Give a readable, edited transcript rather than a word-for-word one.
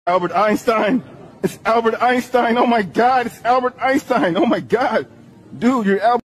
Albert Einstein. It's Albert Einstein. Oh my God, it's Albert Einstein. Oh my God. Dude, you're Albert.